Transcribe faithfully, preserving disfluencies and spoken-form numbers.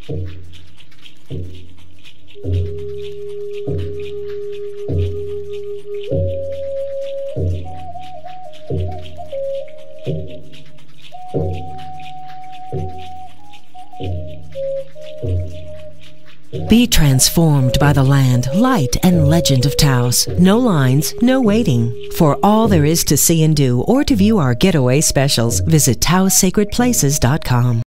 Be transformed by the land, light, and legend of Taos. No lines, no waiting. For all there is to see and do, or to view our getaway specials, visit taos sacred places dot com.